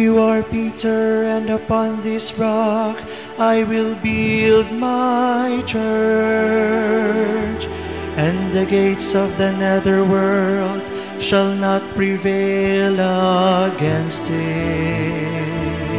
You are Peter, and upon this rock I will build my church, and the gates of the netherworld shall not prevail against it.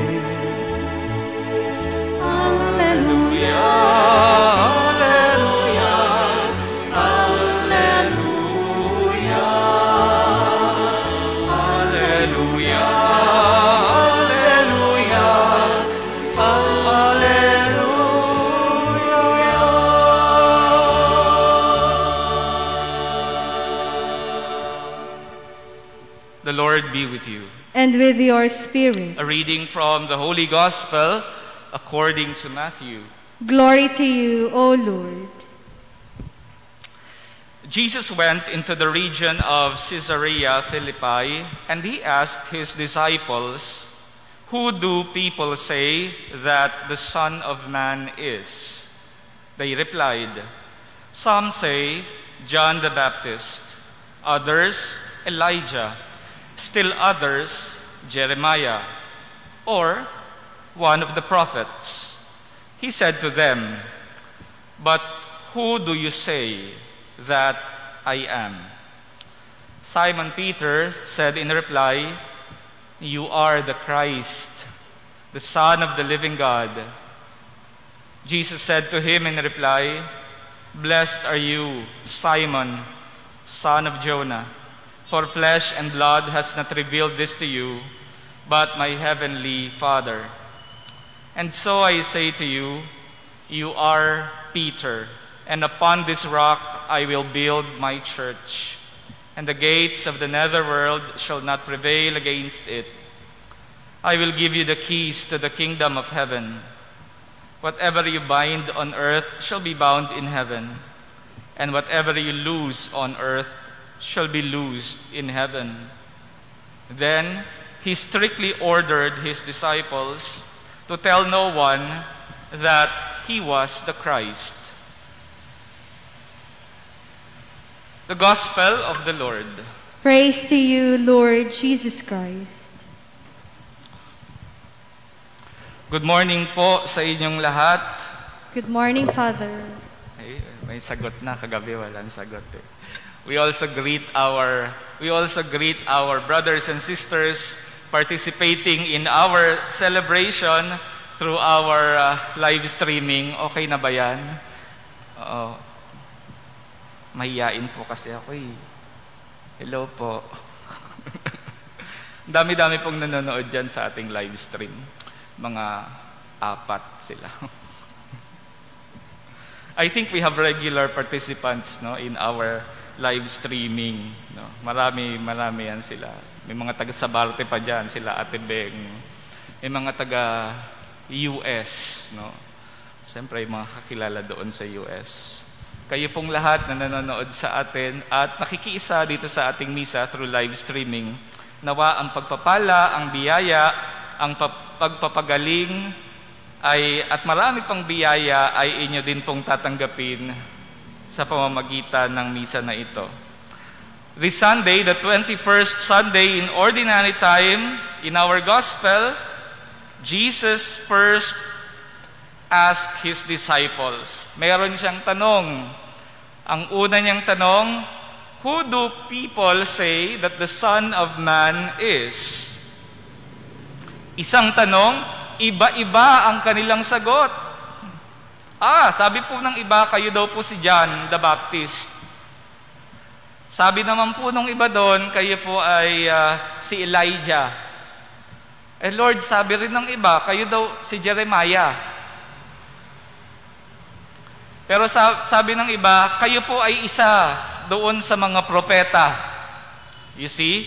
The Lord be with you. And with your spirit. A reading from the Holy Gospel according to Matthew. Glory to you, O Lord. Jesus went into the region of Caesarea Philippi, and he asked his disciples, "Who do people say that the Son of Man is?" They replied, "Some say John the Baptist, others Elijah, still others Jeremiah, or one of the prophets." He said to them, "But who do you say that I am?" Simon Peter said in reply, "You are the Christ, the Son of the living God." Jesus said to him in reply, "Blessed are you, Simon, son of Jonah, for flesh and blood has not revealed this to you, but my heavenly Father. And so I say to you, you are Peter, and upon this rock I will build my church, and the gates of the netherworld shall not prevail against it. I will give you the keys to the kingdom of heaven. Whatever you bind on earth shall be bound in heaven, and whatever you loose on earth shall be loosed in heaven." Then he strictly ordered his disciples to tell no one that he was the Christ. The Gospel of the Lord. Praise to you, Lord Jesus Christ. Good morning po sa inyong lahat. Good morning, Father. Ay, may sagot na, kagabi walang sagot eh. We also greet our brothers and sisters participating in our celebration through our live streaming. Okay na ba yan? Mahiyain po kasi ako eh. Hello po. Dami-dami pong nanonood dyan sa ating live stream. Mga 4 sila. I think we have regular participants, no, in our live streaming, no. Marami yan sila. May mga taga Sabarte pa diyan, sila Ate Beng. May mga taga US, no. Siyempre mga kakilala doon sa US. Kayo pong lahat na nanonood sa atin at nakikiisa dito sa ating misa through live streaming. Nawa ang pagpapala, ang biyaya, ang pagpapagaling at marami pang biyaya ay inyo din pong tatanggapin sa pamamagitan ng misa na ito. This Sunday, the 21st Sunday in Ordinary Time, in our Gospel, Jesus first asked His disciples. Mayroon siyang tanong. Ang una niyang tanong, "Who do people say that the Son of Man is?" Isang tanong, iba-iba ang kanilang sagot. Sabi po ng iba, kayo daw po si John the Baptist. Sabi naman po ng iba doon, kayo po ay si Elijah. Lord, sabi rin ng iba, kayo daw si Jeremiah. Pero sabi ng iba, kayo po ay isa doon sa mga propeta. You see?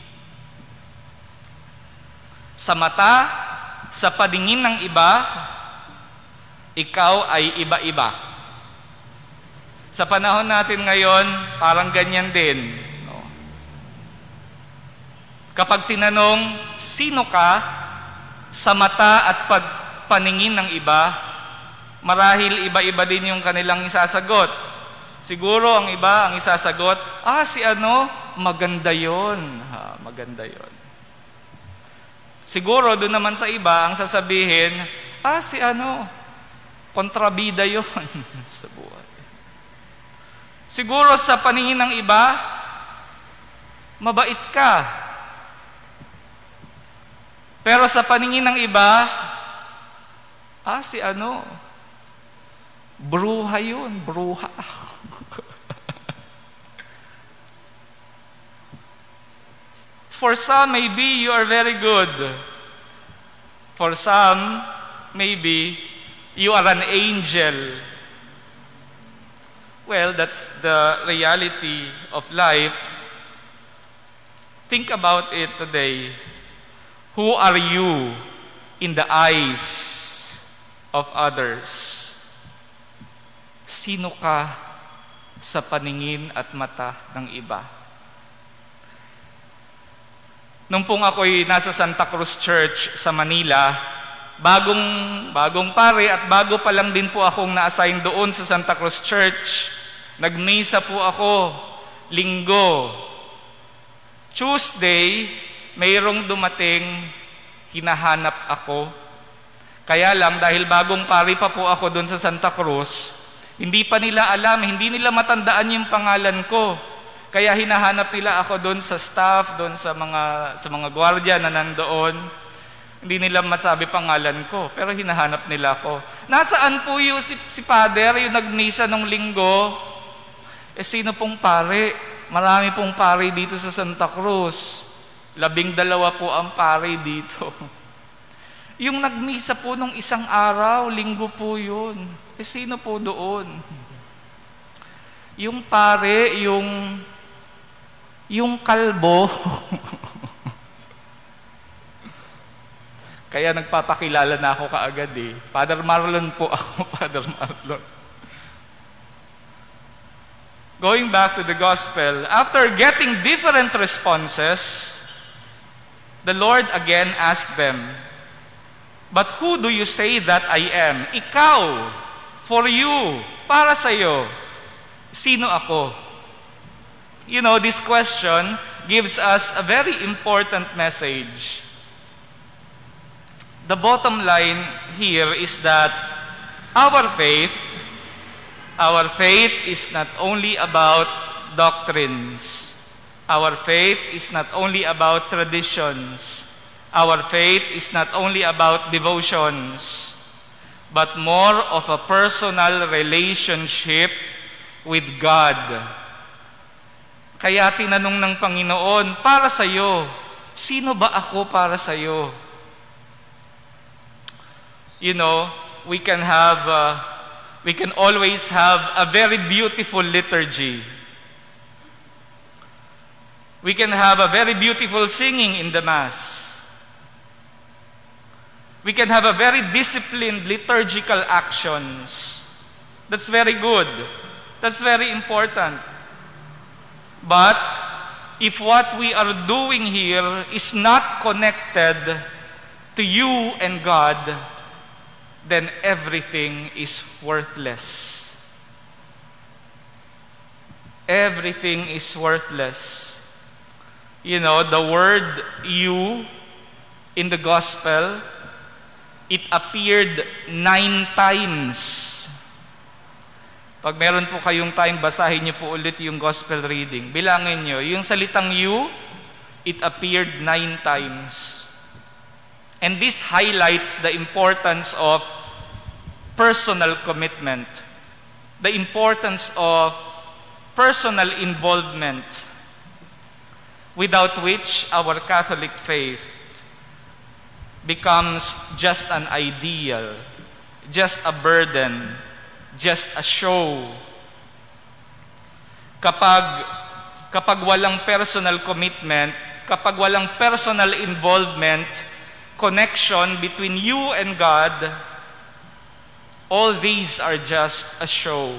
Sa mata, sa paningin ng iba, ikaw ay iba-iba. Sa panahon natin ngayon, parang ganyan din. No? Kapag tinanong, sino ka sa mata at paningin ng iba, marahil iba-iba din yung kanilang isasagot. Siguro ang iba ang isasagot, si ano, maganda yon. Maganda yon. Siguro doon naman sa iba, ang sasabihin, si kontrabida yon sa buhay. Siguro sa paningin ng iba, mabait ka. Pero sa paningin ng iba, bruha yun, bruha. For some, maybe you are very good. For some, maybe you are an angel. Well, that's the reality of life. Think about it today. Who are you in the eyes of others? Sino ka sa paningin at mata ng iba? Nung pong ako'y nasa Santa Cruz Church sa Manila, bagong pare at bago pa lang din po akong na-assign doon sa Santa Cruz Church. Nagmisa po ako, Linggo. Tuesday, mayroong dumating, hinahanap ako. Kaya lang, dahil bagong pare pa po ako doon sa Santa Cruz, hindi pa nila alam, hindi nila matandaan yung pangalan ko. Kaya hinahanap nila ako doon sa staff, doon sa mga gwardiya na nandoon. Hindi nila masabi pangalan ko, pero hinahanap nila ako. Nasaan po yung si Father, yung nagmisa nung Linggo? Sino pong pare? Marami pong pare dito sa Santa Cruz. 12 po ang pare dito. Yung nagmisa po nung isang araw, Linggo po yun. Sino po doon? Yung pare, yung kalbo. Kaya nagpapakilala na ako kaagad eh. Father Marlon po ako, Father Marlon. Going back to the gospel, after getting different responses, the Lord again asked them, "But who do you say that I am?" Ikaw, for you, para sa'yo. Sino ako? You know, this question gives us a very important message. The bottom line here is that our faith is not only about doctrines. Our faith is not only about traditions. Our faith is not only about devotions, but more of a personal relationship with God. Kaya tinanong ng Panginoon, para sa'yo, sino ba ako para sa'yo? You know, we can always have a very beautiful liturgy. We can have a very beautiful singing in the Mass. We can have a very disciplined liturgical actions. That's very good. That's very important. But if what we are doing here is not connected to you and God, then everything is worthless. Everything is worthless. You know, the word "you" in the gospel, it appeared 9 times. Pag meron po kayong time, basahin niyo po ulit yung gospel reading. Bilangin niyo, yung salitang "you", it appeared 9 times. And this highlights the importance of personal commitment, the importance of personal involvement, without which our Catholic faith becomes just an ideal, just a burden, just a show. Kapag walang personal commitment, kapag walang personal involvement, connection between you and God, all these are just a show.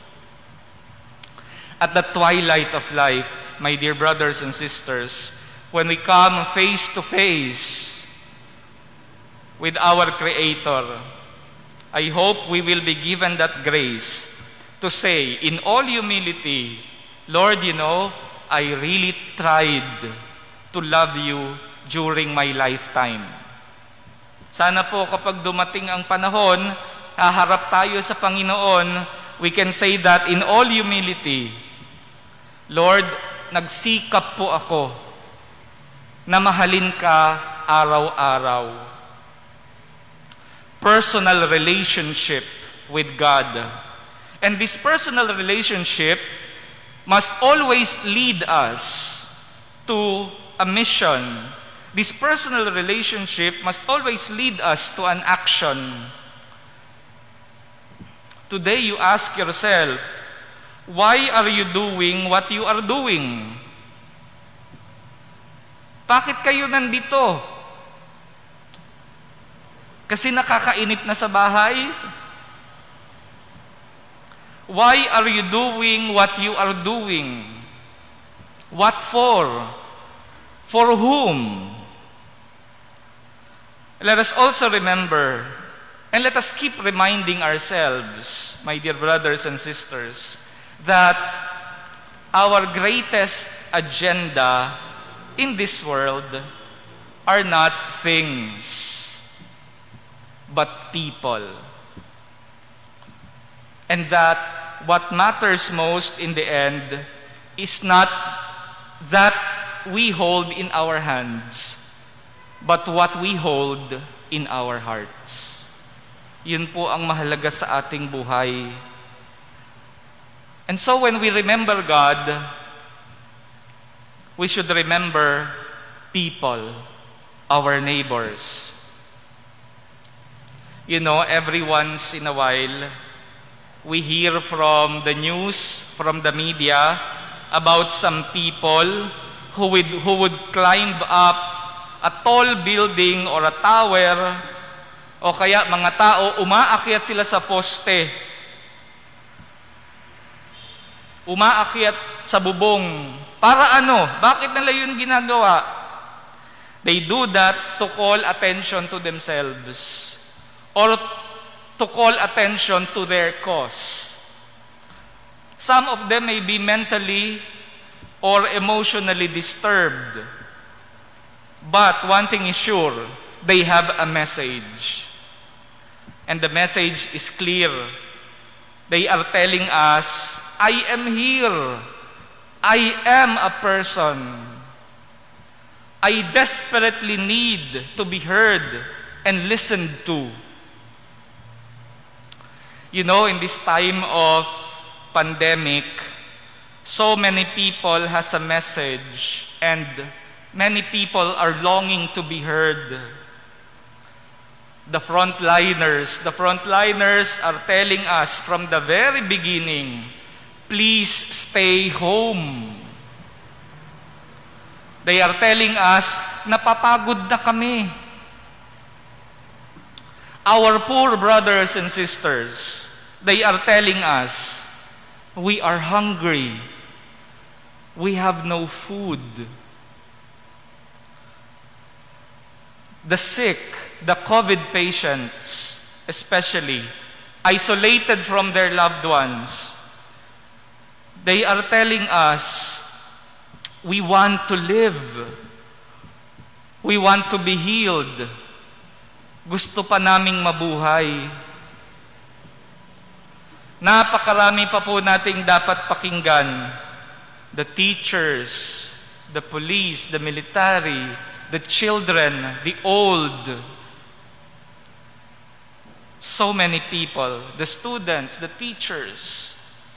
At the twilight of life, my dear brothers and sisters, when we come face to face with our Creator, I hope we will be given that grace to say in all humility, Lord, you know, I really tried to love you during my lifetime. Sana po kapag dumating ang panahon, haharap tayo sa Panginoon, we can say that in all humility, Lord, nagsikap po ako na mahalin ka araw-araw. Personal relationship with God. And this personal relationship must always lead us to a mission. This personal relationship must always lead us to an action. Today you ask yourself, why are you doing what you are doing? Bakit kayo nandito? Kasi nakakainip na sa bahay? Why are you doing what you are doing? What for? For whom? Let us also remember, and let us keep reminding ourselves, my dear brothers and sisters, that our greatest agenda in this world are not things, but people. And that what matters most in the end is not that we hold in our hands, but what we hold in our hearts. Yun po ang mahalaga sa ating buhay. And so when we remember God, we should remember people, our neighbors. You know, every once in a while, we hear from the news, from the media, about some people who would climb up a tall building or a tower, o kaya mga tao, umaakyat sila sa poste. Umaakyat sa bubong. Para ano? Bakit nila yun ginagawa? They do that to call attention to themselves or to call attention to their cause. Some of them may be mentally or emotionally disturbed. But one thing is sure, they have a message. And the message is clear. They are telling us, I am here. I am a person. I desperately need to be heard and listened to. You know, in this time of pandemic, so many people has a message and many people are longing to be heard. The frontliners are telling us from the very beginning, please stay home. They are telling us, napapagod na kami. Our poor brothers and sisters, they are telling us, we are hungry. We have no food. The sick, the COVID patients, especially, isolated from their loved ones, they are telling us, we want to live. We want to be healed. Gusto pa naming mabuhay. Napakarami pa po nating dapat pakinggan. The teachers, the police, the military, the children, the old. So many people, the students, the teachers.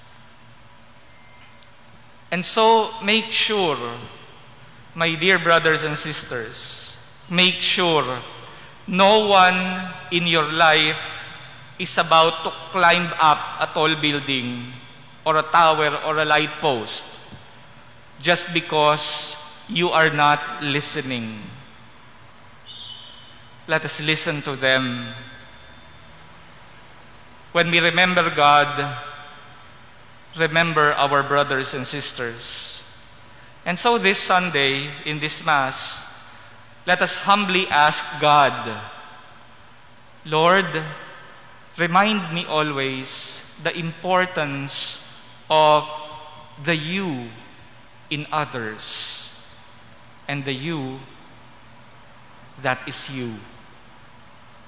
And so, make sure, my dear brothers and sisters, make sure no one in your life is about to climb up a tall building or a tower or a light post just because you are not listening. Let us listen to them. When we remember God, remember our brothers and sisters. And so this Sunday, in this Mass, let us humbly ask God, Lord, remind me always the importance of the you in others and the you that is you.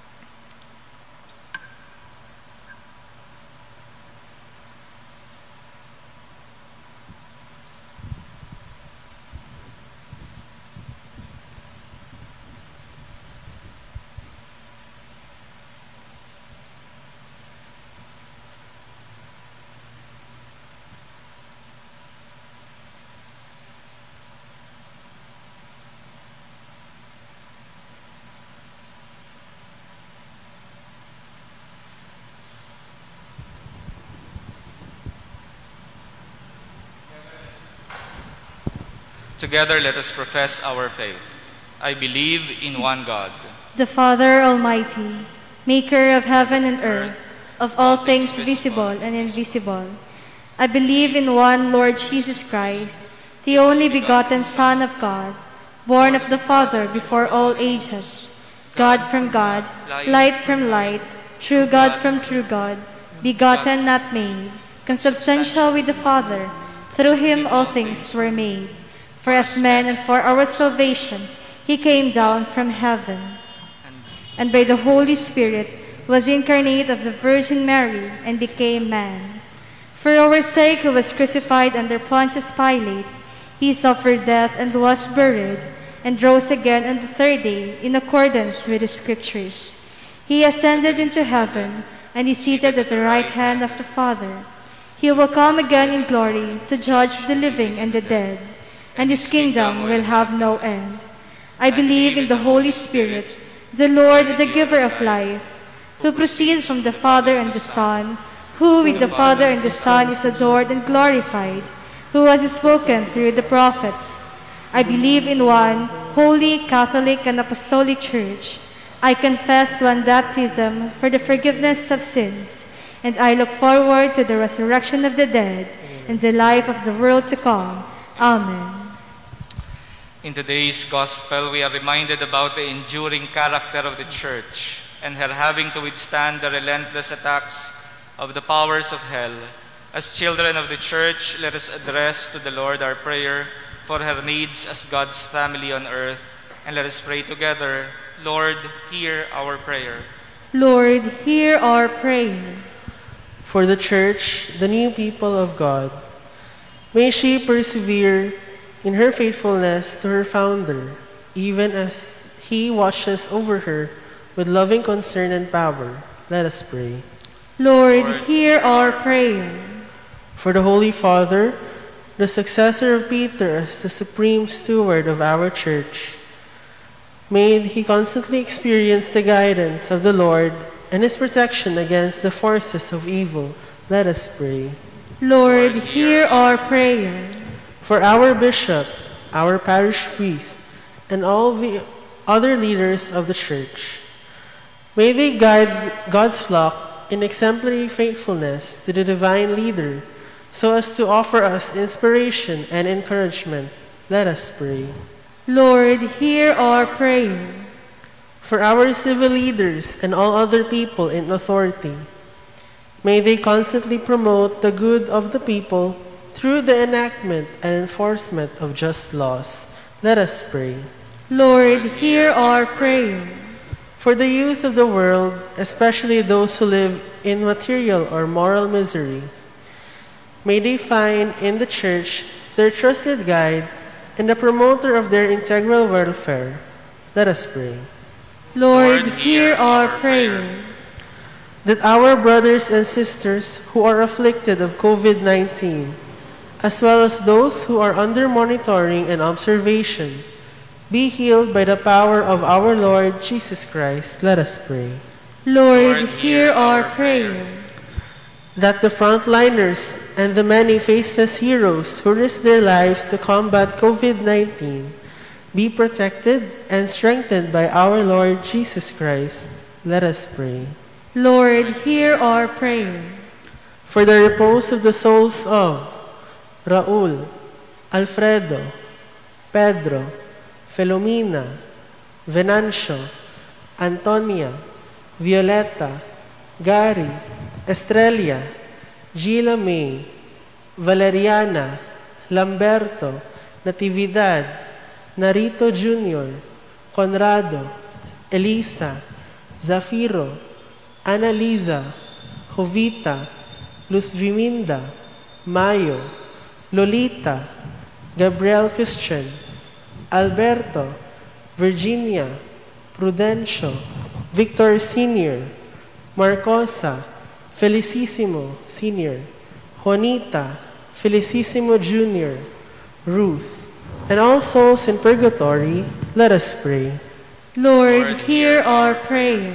Together let us profess our faith. I believe in one God, the Father Almighty, maker of heaven and earth, of all things visible and invisible. I believe in one Lord Jesus Christ, the only begotten Son of God, born of the Father before all ages, God from God, light from light, true God from true God, begotten, not made, consubstantial with the Father. Through him all things were made. For as man and for our salvation, he came down from heaven, and by the Holy Spirit was incarnate of the Virgin Mary and became man. For our sake he was crucified under Pontius Pilate. He suffered death and was buried, and rose again on the third day in accordance with the Scriptures. He ascended into heaven, and is seated at the right hand of the Father. He will come again in glory to judge the living and the dead, and his kingdom will have no end. I believe in the Holy Spirit, the Lord, the giver of life, who proceeds from the Father and the Son, who with the Father and the Son is adored and glorified, who has spoken through the prophets. I believe in one holy, Catholic, and Apostolic Church. I confess one baptism for the forgiveness of sins, and I look forward to the resurrection of the dead and the life of the world to come. Amen. In today's Gospel, we are reminded about the enduring character of the Church and her having to withstand the relentless attacks of the powers of hell. As children of the Church, let us address to the Lord our prayer for her needs as God's family on earth, and let us pray together. Lord, hear our prayer. Lord, hear our prayer. For the Church, the new people of God, may she persevere in her faithfulness to her founder, even as he watches over her with loving concern and power. Let us pray. Lord, hear our prayer. For the Holy Father, the successor of Peter as the supreme steward of our Church, may he constantly experience the guidance of the Lord and his protection against the forces of evil. Let us pray. Lord, hear our prayer. For our bishop, our parish priest, and all the other leaders of the Church, may they guide God's flock in exemplary faithfulness to the divine leader, so as to offer us inspiration and encouragement. Let us pray. Lord, hear our prayer. For our civil leaders and all other people in authority, may they constantly promote the good of the people through the enactment and enforcement of just laws. Let us pray. Lord, hear our prayer. For the youth of the world, especially those who live in material or moral misery, may they find in the Church their trusted guide and the promoter of their integral welfare. Let us pray. Lord, hear our prayer. That our brothers and sisters who are afflicted of COVID-19, as well as those who are under monitoring and observation, be healed by the power of our Lord Jesus Christ. Let us pray. Lord, hear our prayer. That the frontliners and the many faceless heroes who risk their lives to combat COVID-19 be protected and strengthened by our Lord Jesus Christ. Let us pray. Lord, hear our prayer. For the repose of the souls of Raul, Alfredo, Pedro, Filomena, Venancio, Antonia, Violeta, Gary, Estrella, Gila May, Valeriana, Lamberto, Natividad, Narito Jr., Conrado, Elisa, Zafiro, Annalisa, Jovita, Luz Viminda, Mayo, Lolita, Gabriel Christian, Alberto, Virginia, Prudencio, Victor Sr., Marcosa, Felicissimo Sr., Juanita, Felicissimo Jr., Ruth, and all souls in purgatory. Let us pray. Lord, hear our prayer.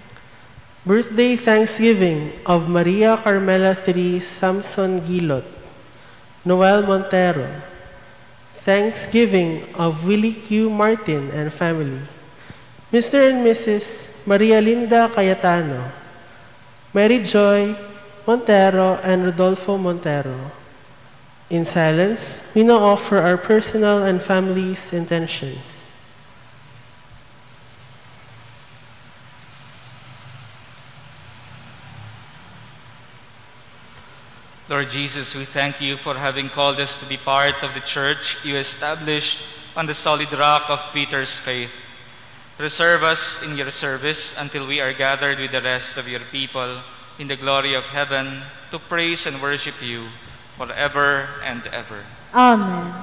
Birthday Thanksgiving of Maria Carmela III Samson Gilot, Noel Montero, Thanksgiving of Willie Q. Martin and family. Mr. and Mrs. Maria Linda Cayetano, Mary Joy Montero, and Rodolfo Montero. In silence, we now offer our personal and family's intentions. Lord Jesus, we thank you for having called us to be part of the church you established on the solid rock of Peter's faith. Preserve us in your service until we are gathered with the rest of your people in the glory of heaven to praise and worship you forever and ever. Amen.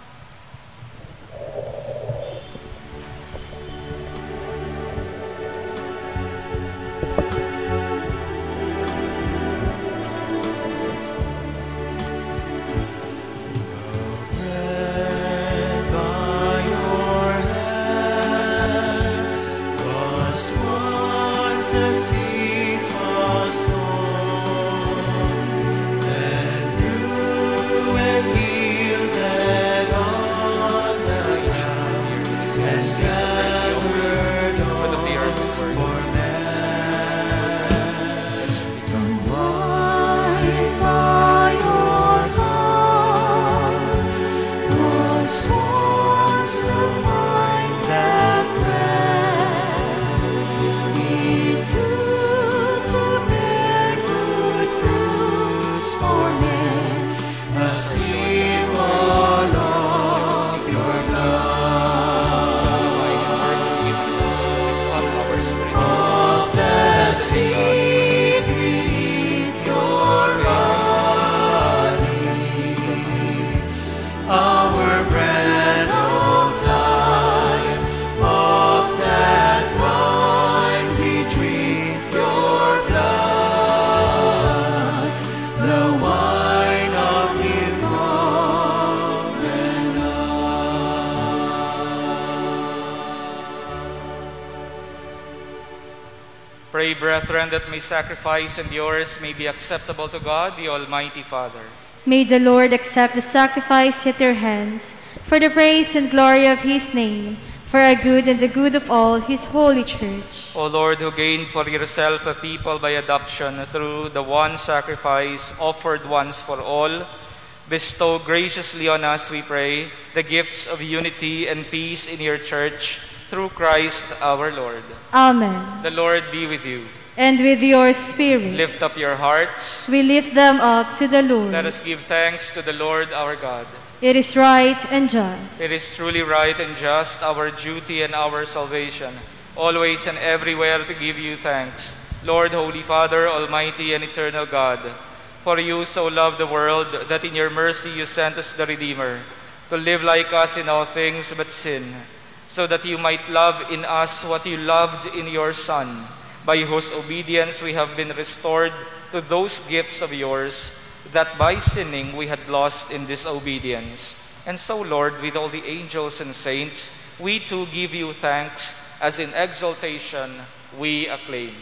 Pray, brethren, that my sacrifice and yours may be acceptable to God, the Almighty Father. May the Lord accept the sacrifice at your hands, for the praise and glory of his name, for our good and the good of all his holy church. O Lord, who gained for yourself a people by adoption through the one sacrifice offered once for all, bestow graciously on us, we pray, the gifts of unity and peace in your church, through Christ our Lord. Amen. The Lord be with you. And with your spirit. Lift up your hearts. We lift them up to the Lord. Let us give thanks to the Lord our God. It is right and just. It is truly right and just, our duty and our salvation, always and everywhere to give you thanks, Lord, Holy Father, Almighty and eternal God. For you so loved the world that in your mercy you sent us the Redeemer, to live like us in all things but sin, so that you might love in us what you loved in your Son, by whose obedience we have been restored to those gifts of yours that by sinning we had lost in disobedience. And so, Lord, with all the angels and saints, we too give you thanks, as in exaltation we acclaim.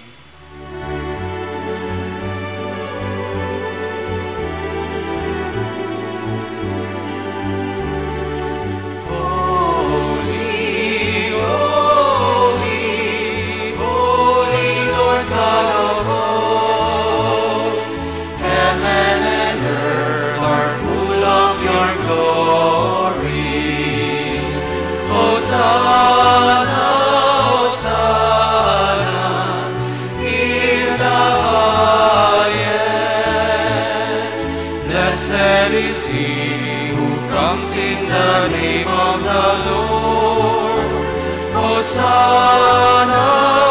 In the name of the Lord, Hosanna,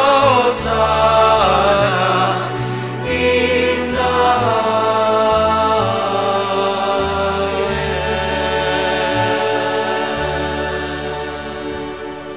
Hosanna, in the highest.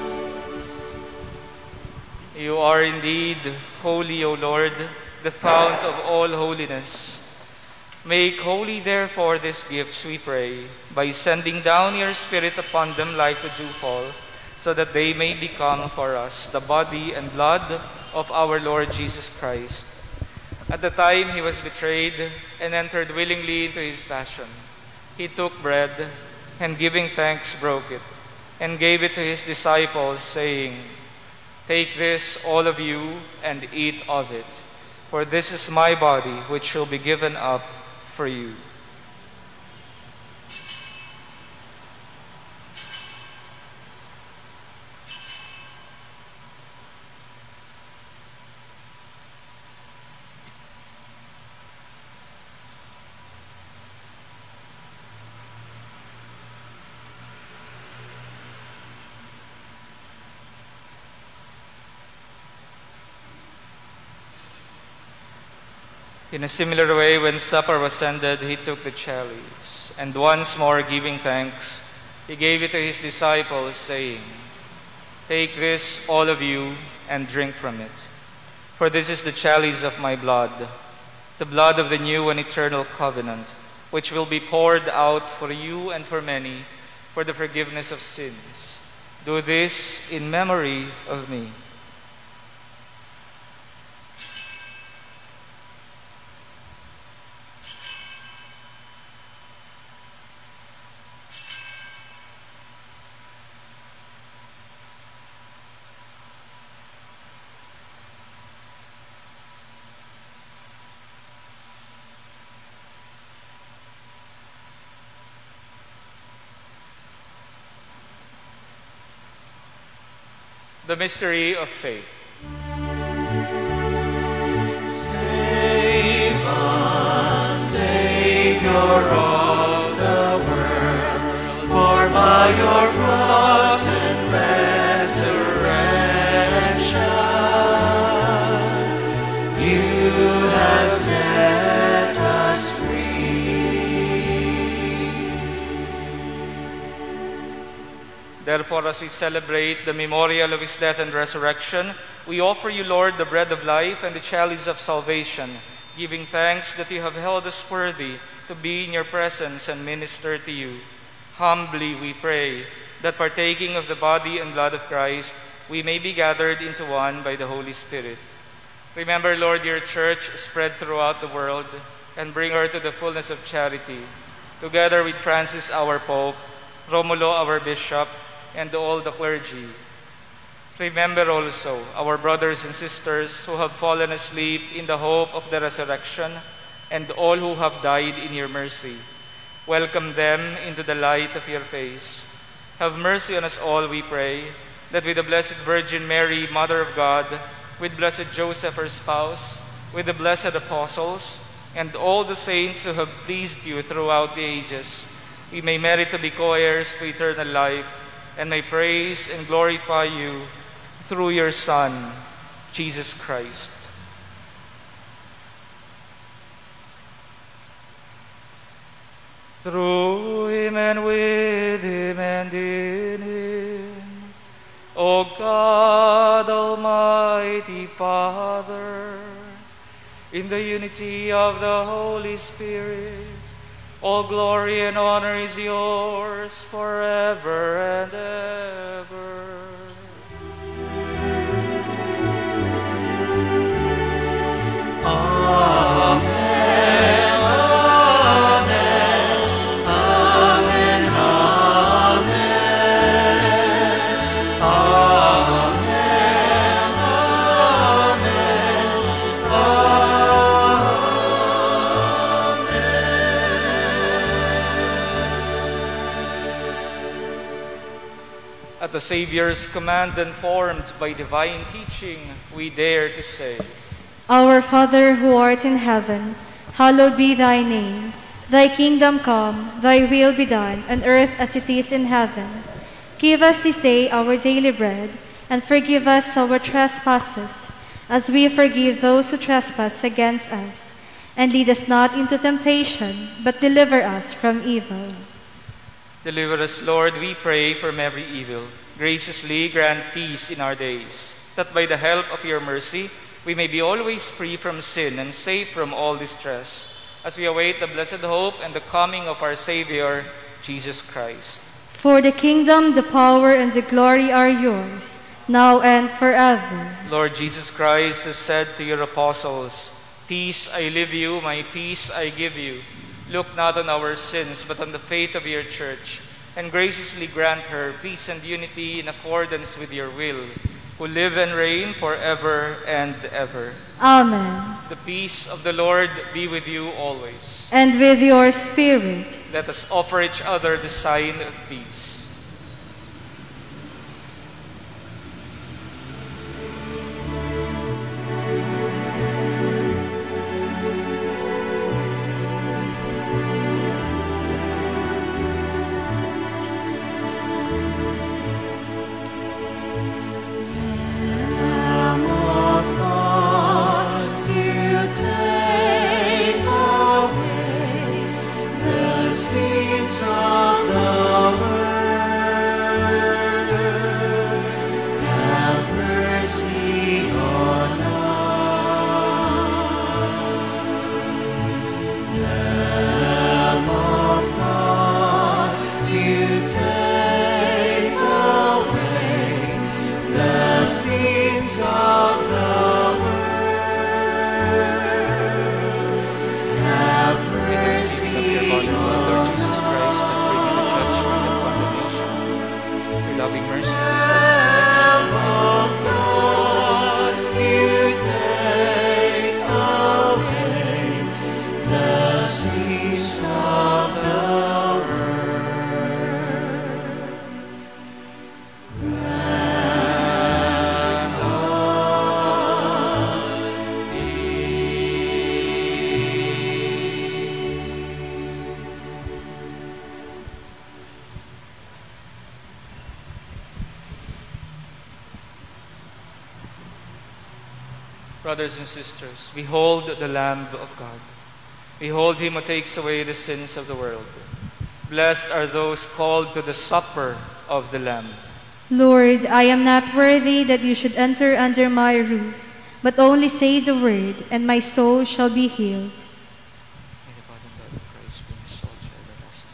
You are indeed holy, O Lord, the fount of all holiness. Make holy, therefore, these gifts, we pray, by sending down your Spirit upon them like the dewfall, so that they may become for us the body and blood of our Lord Jesus Christ. At the time he was betrayed and entered willingly into his passion, he took bread, and giving thanks broke it, and gave it to his disciples, saying, "Take this, all of you, and eat of it, for this is my body, which shall be given up for you." In a similar way, when supper was ended, he took the chalice, and once more giving thanks, he gave it to his disciples, saying, "Take this, all of you, and drink from it. For this is the chalice of my blood, the blood of the new and eternal covenant, which will be poured out for you and for many for the forgiveness of sins. Do this in memory of me." The mystery of faith. Save us, Savior of the world, for by your cross and resurrection, you have set us free. Therefore, as we celebrate the memorial of his death and resurrection, we offer you, Lord, the bread of life and the chalice of salvation, giving thanks that you have held us worthy to be in your presence and minister to you. Humbly we pray that, partaking of the body and blood of Christ, we may be gathered into one by the Holy Spirit. Remember, Lord, your church spread throughout the world, and bring her to the fullness of charity, together with Francis, our Pope, Romulo, our Bishop, and all the clergy. Remember also our brothers and sisters who have fallen asleep in the hope of the resurrection, and all who have died in your mercy. Welcome them into the light of your face. Have mercy on us all, we pray, that with the Blessed Virgin Mary, Mother of God, with Blessed Joseph, her spouse, with the blessed apostles, and all the saints who have pleased you throughout the ages, we may merit to be co-heirs to eternal life, and may praise and glorify you through your Son, Jesus Christ. Through him and with him and in him, O God, Almighty Father, in the unity of the Holy Spirit, all glory and honor is yours forever and ever. Amen. Amen. Amen. Amen. Amen. At the Savior's command, and formed by divine teaching, we dare to say, Our Father who art in heaven, hallowed be thy name. Thy kingdom come, thy will be done, on earth as it is in heaven. Give us this day our daily bread, and forgive us our trespasses, as we forgive those who trespass against us. And lead us not into temptation, but deliver us from evil. Deliver us, Lord, we pray, from every evil. Graciously grant peace in our days, that by the help of your mercy we may be always free from sin and safe from all distress, as we await the blessed hope and the coming of our Savior, Jesus Christ. For the kingdom, the power, and the glory are yours, now and forever. Lord Jesus Christ has said to your apostles, "Peace I leave you, my peace I give you. Look not on our sins, but on the faith of your church, and graciously grant her peace and unity in accordance with your will, who live and reign forever and ever. Amen. The peace of the Lord be with you always. And with your spirit. Let us offer each other the sign of peace. Brothers and sisters, behold the Lamb of God. Behold him who takes away the sins of the world. Blessed are those called to the supper of the Lamb. Lord, I am not worthy that you should enter under my roof, but only say the word, and my soul shall be healed. May the body and blood of Christ bring us all to everlasting.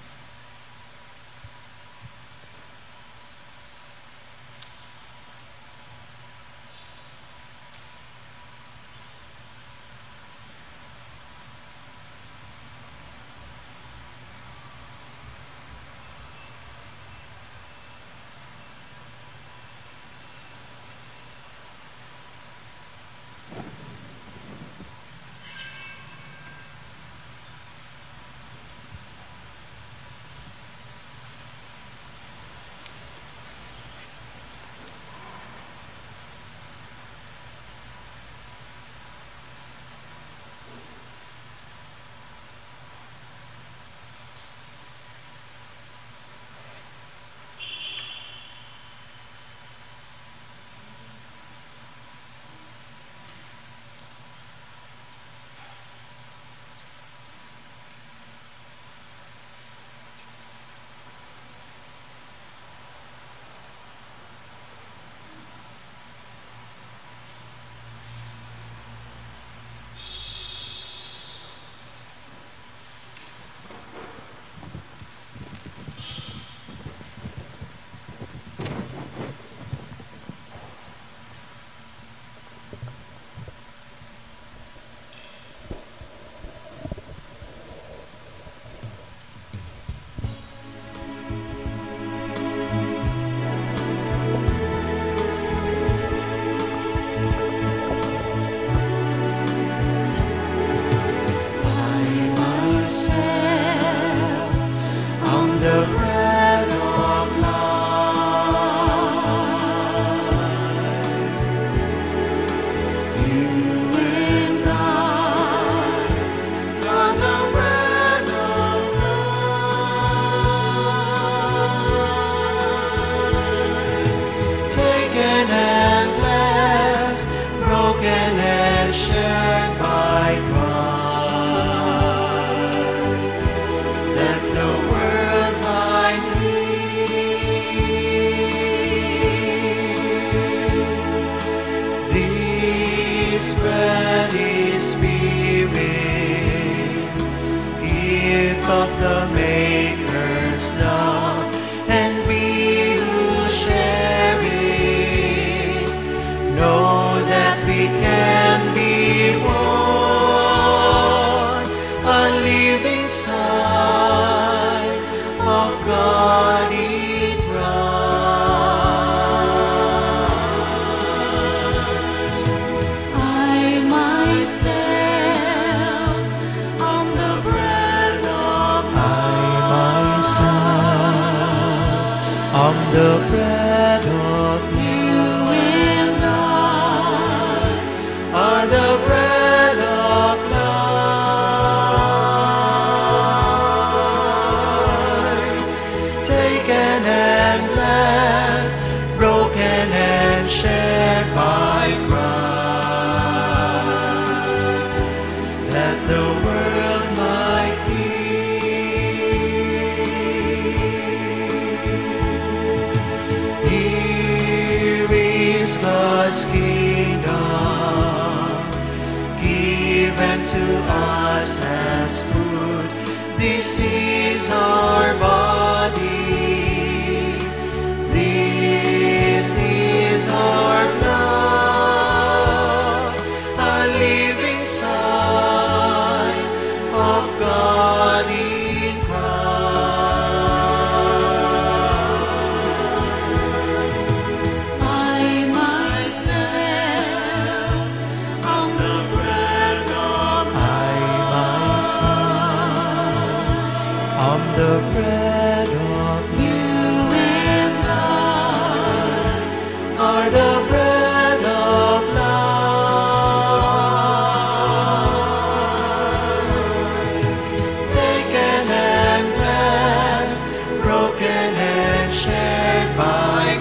of the Maker's love, and we who share it know that we can be one, a living sign of God I'm the bread of you and I are the bread of life, taken and blessed, broken and shared by Christ, that the world might hear. Here is God's kingdom, given to us as food. This is our body, this is our blood, a living sign of God in Christ. I myself am the bread of I'm the bread of you and I are the bread of life, taken and blessed, broken and shared by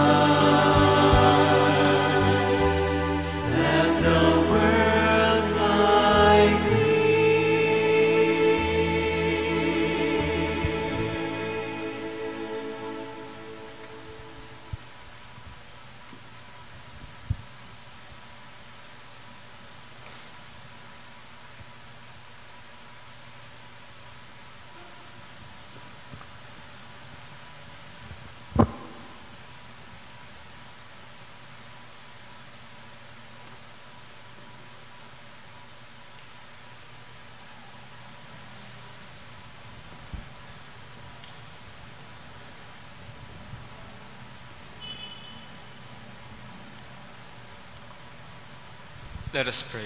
Christ, that the world might Let us pray.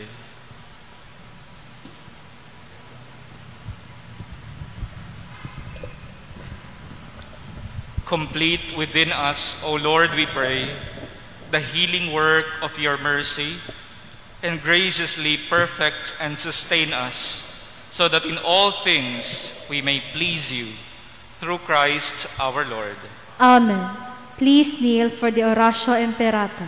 Complete within us, O Lord, we pray, the healing work of your mercy, and graciously perfect and sustain us, so that in all things we may please you, through Christ our Lord. Amen. Please kneel for the Oratio Imperata.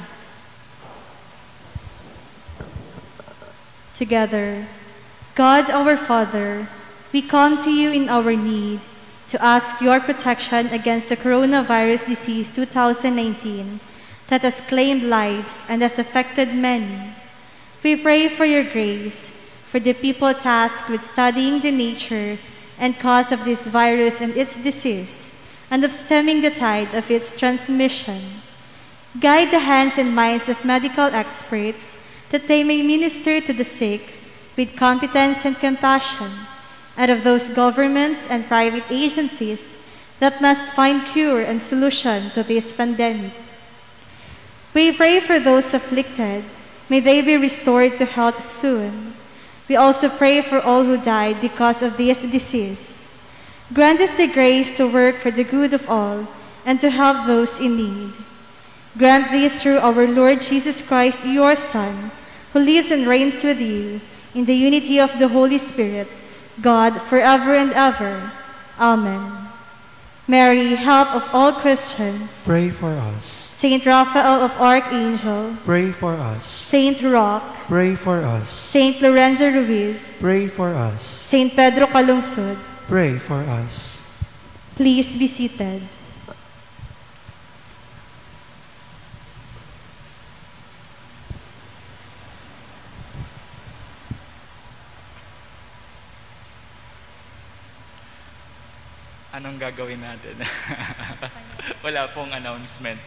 Together, God our Father, we come to you in our need to ask your protection against the coronavirus disease 2019 that has claimed lives and has affected many. We pray for your grace for the people tasked with studying the nature and cause of this virus and its disease, and of stemming the tide of its transmission. Guide the hands and minds of medical experts that they may minister to the sick with competence and compassion, and of those governments and private agencies that must find cure and solution to this pandemic. We pray for those afflicted. May they be restored to health soon. We also pray for all who died because of this disease. Grant us the grace to work for the good of all and to help those in need. Grant this through our Lord Jesus Christ, your Son, who lives and reigns with you in the unity of the Holy Spirit, God, forever and ever. Amen. Mary, help of all Christians, pray for us. Saint Raphael of Archangel, Pray for us. Saint Roch, Pray for us. Saint Lorenzo Ruiz, Pray for us. Saint Pedro Calungsod, Pray for us. please be seated. Anong gagawin natin? Wala pong announcement.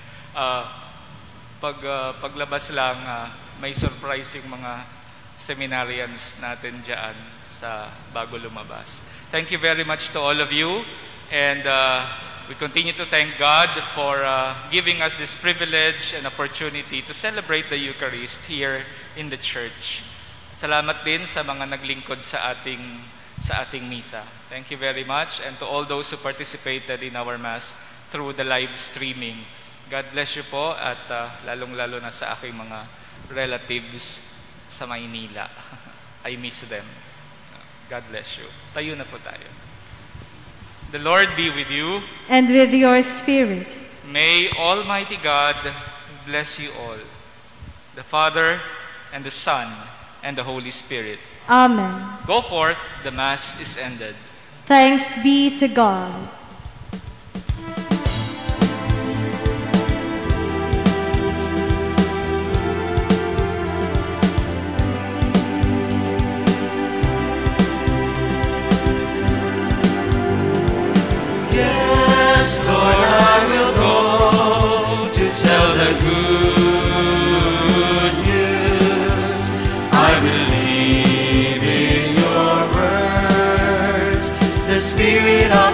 Paglabas lang, may surprise yung mga seminarians natin dyan sa bago lumabas. Thank you very much to all of you, and we continue to thank God for giving us this privilege and opportunity to celebrate the Eucharist here in the church. Salamat din sa mga naglingkod sa ating misa. Thank you very much, and to all those who participated in our Mass, through the live streaming. God bless you po at lalong-lalo na sa aking mga relatives sa Maynila. I miss them. God bless you. Tayo na po tayo. The Lord be with you. And with your spirit. May Almighty God bless you all, the Father and the Son and the Holy Spirit. Amen. Go forth, the Mass is ended. Thanks be to God. Yes, Lord, I will go to tell the good news. I believe in your words. The Spirit of